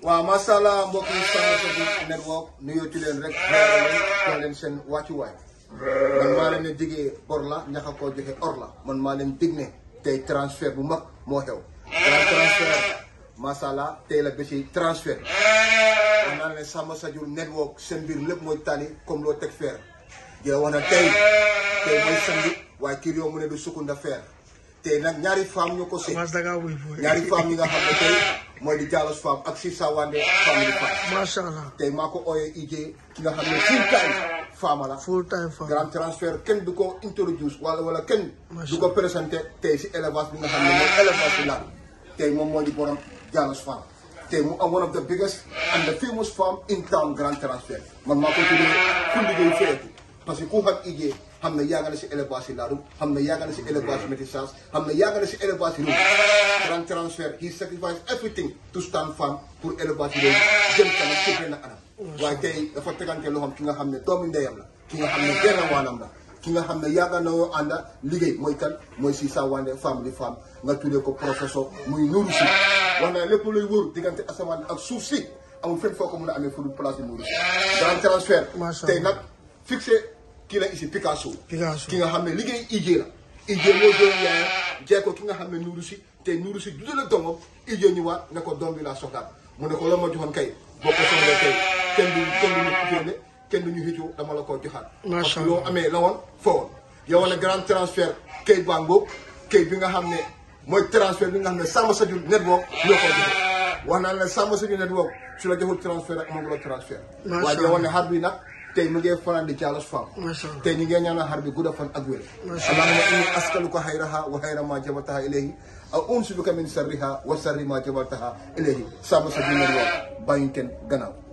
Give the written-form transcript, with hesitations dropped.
waaw macha allah mbokk yi Sama Sadio Network nuyooti leen rek jox leen seen wàccuwaay man maa leen ne digee bor la ñaxa koo joxe or la man maa leen dig ne tey transfert bu mag moo xew grand transfert macha allah tey la bési transfert wax naa ne Sama Sadio Network seen mbir lépp mooy tali comme loo teg feer jee wax na tey mooy samedi waaye kii yow mu ne du sukunda feer tey nag ñaari femme ñu ko sëy ñaari femme yi nga xam ne tey mooy di Jallows femme ak Sisa Wande family femme. macha allah tey maa ko ooyee IJ ki nga xam ne full time femme la. full time femme grand transfert kenn du ko introduce wala kenn du ko présenté tey si élevage bi nga xam ne mooy élevage bi la tey moom moo di borom Jallows femme tey mu am one of the biggest and the famous farm in town grand transfert man maa ko tuddee ku liggéey feetu parce que ku xam IJ xam ne yàgg na si élevage yi laadum xam ne yàgg na si élevage métissage xam ne yàgg na si élevage yi grand transfert he sacrifice everything to stand firm pour élevage yi jëm kanam ci benn anam waaye tey dafa tegante loxoom ki nga xam ne doomi ndeyam la ki nga xam ne benn waanam la ki nga xam ne yàgg na yoo ànda liggéey mooy kan mooy Sisa Wande family femme nga tuddee ko professeur muy Nourou Sy wax na lépp luy wóor diggante asamaan ak suuf si amul fenn foo ko mën a amee fu dul place bi Nourou Sy grand transfert tey nag fixé kii la ici Picasso ki nga xam ne liggéey IJ la IJ moo doon yaayam jee ko ki nga xam ne Nourou Sy te Nourou Sy judee la doomam IJ ñëwaat ne ko doom bi laa soxlaat mu ne ko la ma joxoon kay boo ko soxlee kay kenn du ñu kenn du ñu xëccoo dama la ko joxaat parce que loo amee la woon foo woon yow ne grand transfert kayit baa ngóob kayit bi nga xam ne mooy transfert bi nga xam ne Sama Sadio Network ñoo ko joxe wax naa ne Sama Sadio Network su la joxul transfert rek amaguloo transfert waaye yow ne xar bi nag tey mu ngi fanaan di Jallows femme tey ñu ngi ñaanal xar bi gudda fan ak wér allahumma inni askaluka xayraha wa xayra ma jabaltaha ilayhi aw unsu bika min sarriha wa sarri ma jabaltaha ilayhi Sama Sadio Network bàyyi kenn gannaaw